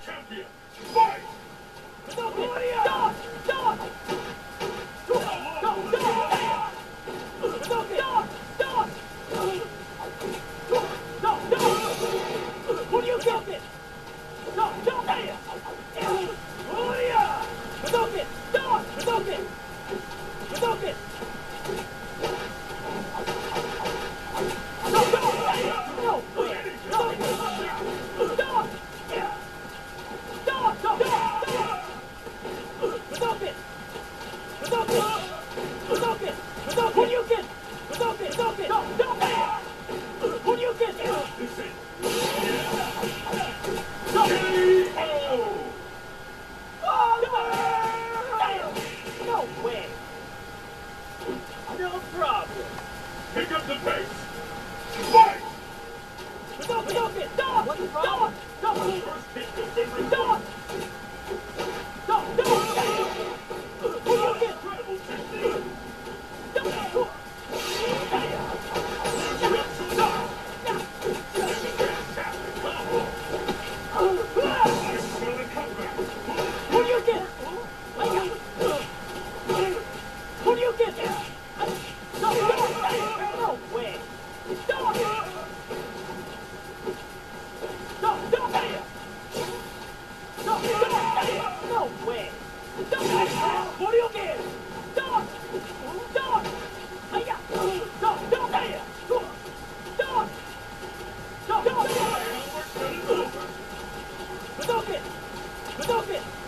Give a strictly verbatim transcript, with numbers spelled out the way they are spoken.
champion. Fight! Dodge! Dodge! Dodge! Dodge! Dodge! Dodge! Dodge! What do you got it? Dodge! Dodge! Oh yeah! Dodge! Dodge! Dodge! Dodge! No, no way! Dodge! Dodge! Dodge! Dodge! Dodge! Hadouken! Hadouken! Hadouken! Hadouken! Hadouken! Hadouken! Hadouken! Hadouken! This is No! No way! No problem! pick up the pace. Fight! Hadouken! Hadouken! Dodge! What's the problem? Dodge! First hit has been recorded. Dodge! Dodge! Dodge! Hadouken! Incredible technique. Dodge! That's a fantastic combo. I smell a comeback. Hadouken! Hiya! Hadouken! No, no, no way! Stop! Stop! Stop! Stop! Stop! No way! Stop! Hadouken! Stop! Stop! Hiya! Stop! Stop! Stop! Stop! Stop! Albert, that is over. Hadouken! Hadouken!